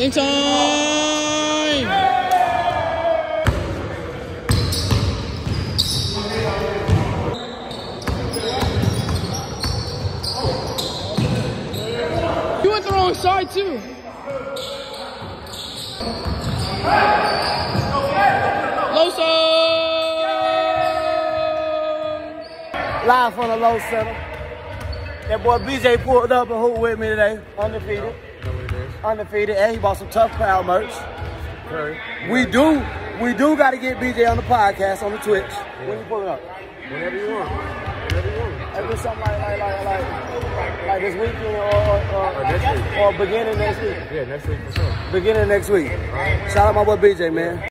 In time! You went the wrong side too. Low Live from the Low Center. That boy BJ pulled up and hooped with me today. Undefeated. Undefeated. And he bought some Tough Crowd merch. Okay. We do got to get BJ on the podcast on the Twitch. Yeah. When you pull it up? Whenever you want. Whenever you want. Maybe something like this weekend or beginning next week. Yeah, next week for sure. Beginning next week. Shout out my boy BJ, man.